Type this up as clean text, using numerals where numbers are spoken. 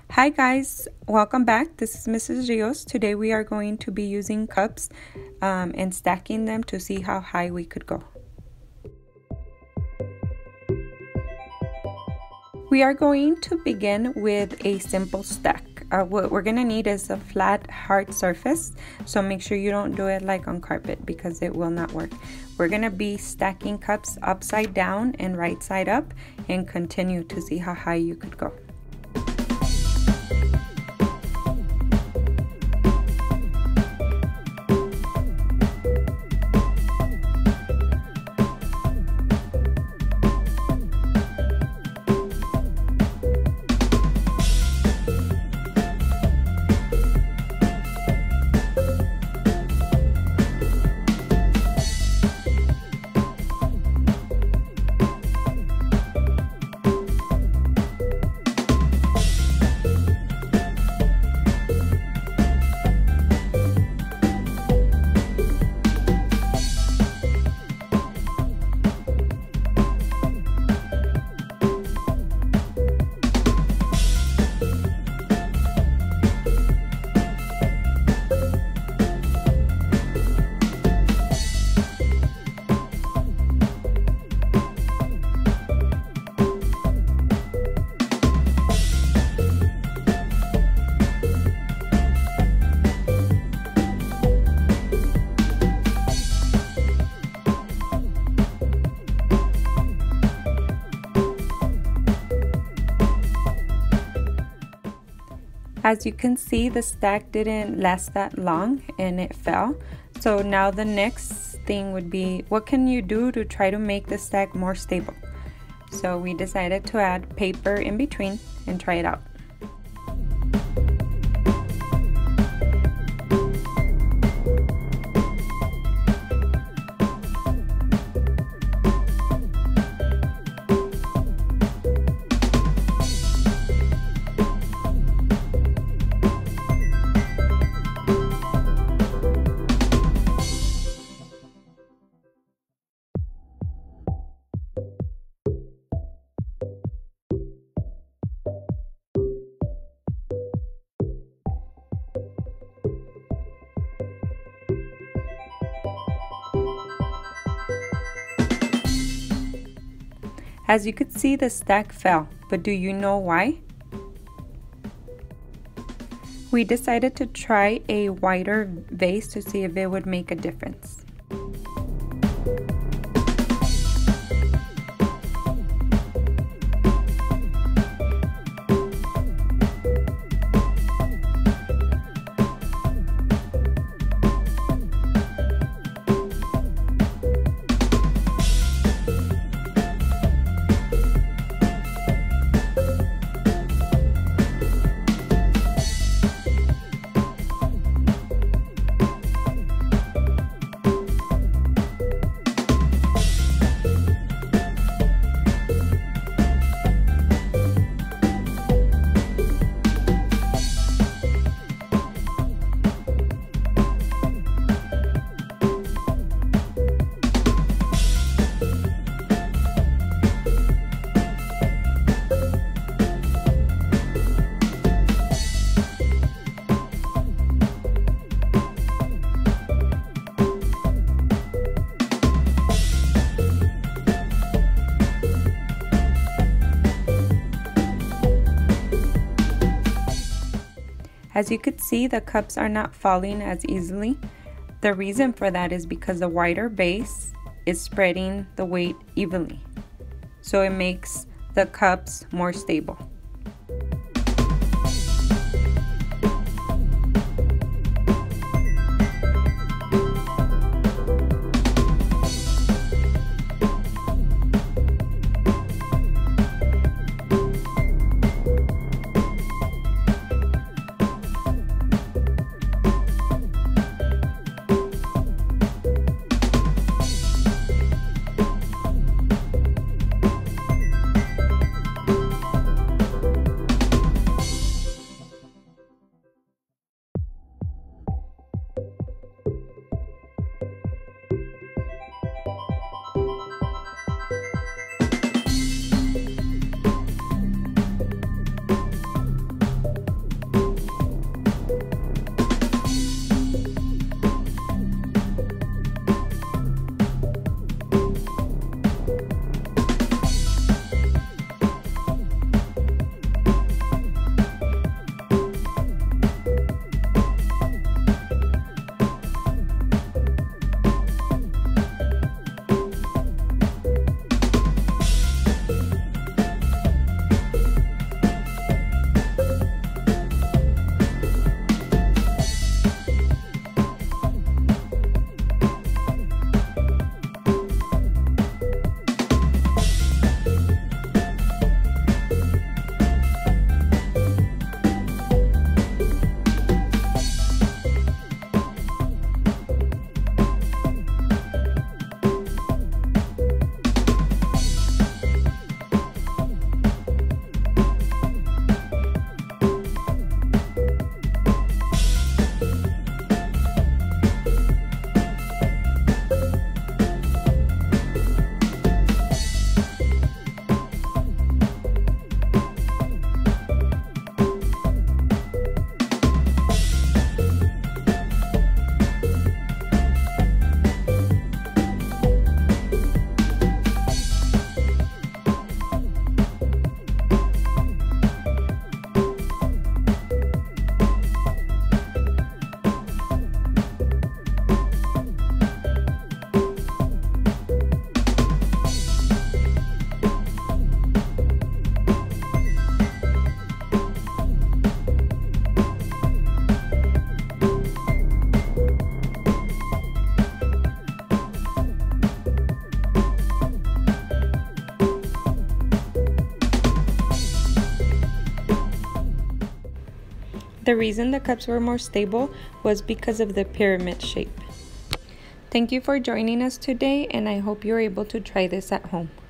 Hi guys, welcome back. This is Mrs. Rios. Today we are going to be using cups and stacking them to see how high we could go. We are going to begin with a simple stack. What we're going to need is a flat, hard surface, so make sure you don't do it like on carpet because it will not work. We're going to be stacking cups upside down and right side up and continue to see how high you could go. As you can see, the stack didn't last that long and it fell. So now the next thing would be, what can you do to try to make the stack more stable? So we decided to add paper in between and try it out. As you could see, the stack fell, but do you know why? We decided to try a wider vase to see if it would make a difference. As you could see, the cups are not falling as easily. The reason for that is because the wider base is spreading the weight evenly, so it makes the cups more stable. The reason the cups were more stable was because of the pyramid shape. Thank you for joining us today, and I hope you're able to try this at home.